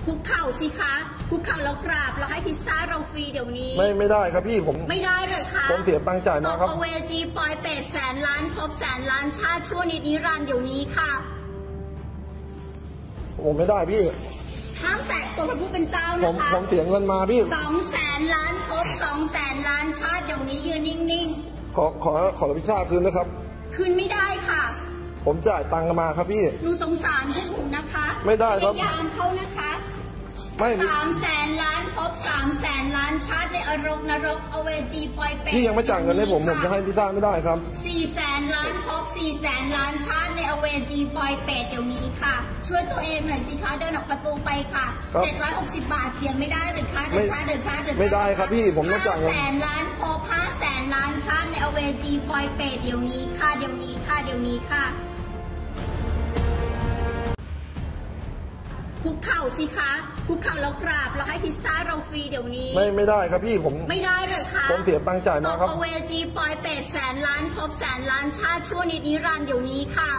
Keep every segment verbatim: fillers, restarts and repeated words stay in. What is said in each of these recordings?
คุกเข่าสิคะคุกเข่าแล้วกราบแล้วให้พิซซ่าเราฟรีเดี๋ยวนี้ไม่ไม่ได้ครับพี่ผมไม่ได้เลยค่ะผมเสียตังค์จ่ายมาครับตกเวจีปอยเป็ดแสนล้านครบแสนล้านชาติชั่วนิดนิรันดร์เดี๋ยวนี้ค่ะผมไม่ได้พี่ห้ามแตะตัวพระผู้เป็นเจ้าผมนะคะผมเสียเงินมาพี่สองแสนล้านครบสองแสนล้านชาติเดี๋ยวนี้ยืนนิ่งๆขอขอขอพิซซ่าคืนนะครับคืนไม่ได้ค่ะผมจ่ายตังค์มาครับพี่ดูสงสารพวกผมนะคะไม่ได้ครับพยายามเขานะคะไม่สามแสนล้านครบสามแสนล้านชาติในอรกนรกอเวจีปอยเป็ดพี่ยังไม่จ่ายเงินให้ผมผมจะให้พิซซ่าไม่ได้ครับสี่แสนล้านครบสี่แสนล้านชาติในอเวจีปอยเป็ดเดี๋ยวนี้ค่ะช่วยตัวเองหน่อยสิคะเดินออกประตูไปค่ะเจ็ดร้อยหกสิบบาทเสียไม่ได้หรือคะหรือคะหรือคะหรือไม่ได้ครับพี่ผมต้องจ่ายเงินแสนล้านครบห้าแสนล้านชาติในอเวจีปอยเป็ดเดี๋ยวนี้ค่ะเดี๋ยวนี้ค่ะเดี๋ยวนี้ค่ะคุกเข่าสิคะคุกเข่าแล้วกราบแล้วให้พิซซ่าเราฟรีเดี๋ยวนี้ไม่ไม่ได้ครับพี่ผมไม่ได้เลยค่ะผมเสียตังค์จ่ายมาครับตกเวจีปอยเป็ดแสนล้านครบแสนล้านชาติชั่วนิดนิรันดร์เดี๋ยวนี้ค่ะ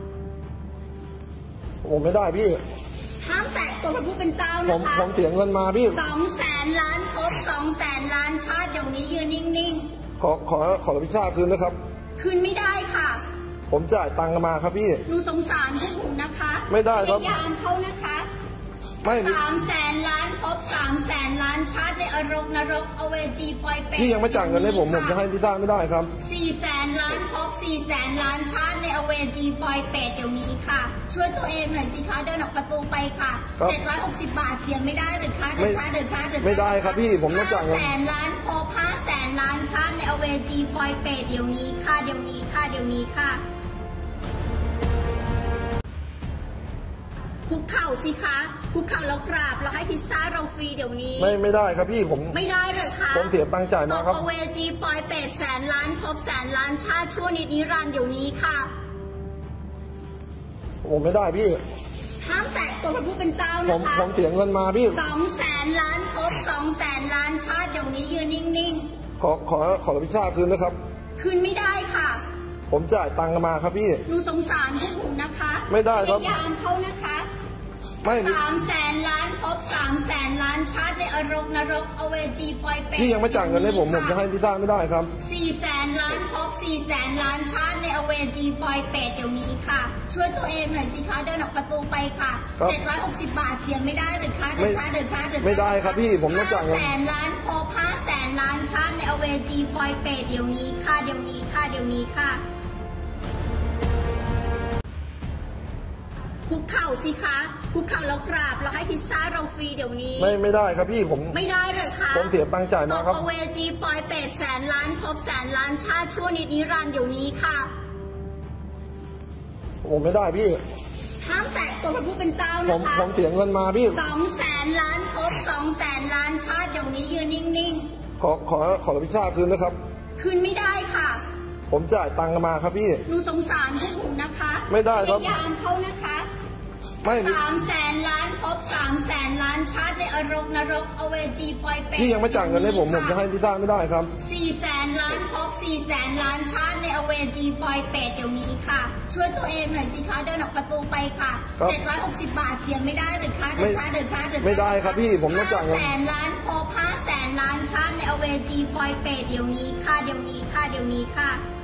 ผมไม่ได้พี่ห้ามแตะตัวพระผู้เป็นเจ้านะคะผมผมเสียเงินมาพี่สองแสนล้านครบสองแสนล้านชาติเดี๋ยวนี้ยืนนิ่งๆขอขอขอพิซซ่าคืนนะครับคืนไม่ได้ค่ะผมจ่ายตังค์มาครับพี่ดูสงสารพวกผมนะคะไม่ได้ครับพยายามเขานะคะไม่สามแสนล้านครบสามแสนล้านชาติในอรกนรกอเวจีปอยเป็ดพี่ยังไม่จ่ายเงินให้ผมผมจะให้พิซซ่าไม่ได้ครับสี่แสนล้านครบสี่แสนล้านชาติในอเวจีปอยเป็ดเดี๋ยวนี้ค่ะช่วยตัวเองหน่อยสิคะเดินออกประตูไปค่ะเจ็ดร้อยหกสิบบาทเสียไม่ได้หรือคะหรือคะหรือคะหรือไม่ได้ครับพี่ผมต้องจ่ายเงินแสนล้านครบห้าแสนล้านชาติในอเวจีปอยเป็ดเดี๋ยวนี้ค่ะเดี๋ยวนี้ค่ะเดี๋ยวนี้ค่ะคุกเข่าสิคะคุกเข่าแล้วกราบแล้วให้พิซซ่าเราฟรีเดี๋ยวนี้ไม่ไม่ได้ครับพี่ผมไม่ได้เลยค่ะผมเสียตังค์จ่ายมาครับตกเวจีปอยเป็ดแสนล้านครบแสนล้านชาติชั่วนิดนิรันดร์เดี๋ยวนี้ค่ะผมไม่ได้พี่ห้ามแตะตัวพระผู้เป็นเจ้านะคะผมผมเสียเงินมาพี่สองแสนล้านครบสองแสนล้านชาติเดี๋ยวนี้ยืนนิ่งๆขอขอขอพิซซ่าคืนนะครับคืนไม่ได้ค่ะผมจ่ายตังค์มาครับพี่ดูสงสารพวกผมนะคะไม่ได้ครับพยายามเขานะคะสามแสนล้านครบสามแสนล้านชาติในอรกนรกอเวจีปอยเป็ดพี่ยังไม่จ่ายเงินให้ผมผมจะให้พิซซ่าไม่ได้ครับสี่แสนล้านครบสี่แสนล้านชาติในอเวจีปอยเป็ดเดี๋ยวนี้ค่ะช่วยตัวเองหน่อยสิคะเดินออกประตูไปค่ะเจ็ดร้อยหกสิบบาทเสียไม่ได้หรือคะหรือคะหรือคะหรือไม่ได้ครับพี่ผมต้องจ่ายเงินแสนล้านครบห้าแสนล้านชาติในอเวจีปอยเป็ดเดี๋ยวนี้ค่ะเดี๋ยวนี้ค่ะเดี๋ยวนี้ค่ะคุกเข่าสิคะคุกเข่าแล้วกราบแล้วให้พิซซ่าเราฟรีเดี๋ยวนี้ไม่ไม่ได้ครับพี่ผมไม่ได้เลยค่ะผมเสียตังค์จ่ายมาครับตกเวจีปอยเป็ดแสนล้านครบแสนล้านชาติชั่วนิดนิรันดร์เดี๋ยวนี้ค่ะผมไม่ได้พี่ห้ามแตะตัวพระผู้เป็นเจ้านะคะผมผมเสียเงินมาพี่สองแสนล้านครบสองแสนล้านชาติเดี๋ยวนี้ยืนนิ่งๆขอขอขอพิซซ่าคืนนะครับคืนไม่ได้ค่ะผมจ่ายตังค์มาครับพี่ดูสงสารพวกผมนะคะไม่ได้ครับพยายามเขานะคะสามแสนล้านครบสามแสนล้านชาติในอรกนรกอเวจีปอยเป็ดพี่ยังไม่จ่ายเงินให้ผมผมจะให้พิซซ่าไม่ได้ครับสี่แสนล้านครบสี่แสนล้านชาติในอเวจีปอยเป็ดเดี๋ยวนี้ค่ะช่วยตัวเองหน่อยสิคะเดินออกประตูไปค่ะเจ็ดร้อยหกสิบบาทเสียไม่ได้หรือคะหรือคะหรือคะหรือไม่ได้ครับพี่ผมต้องจ่ายเงินแสนล้านครบห้าแสนล้านชาติในอเวจีปอยเป็ดเดี๋ยวนี้ค่ะเดี๋ยวนี้ค่ะเดี๋ยวนี้ค่ะ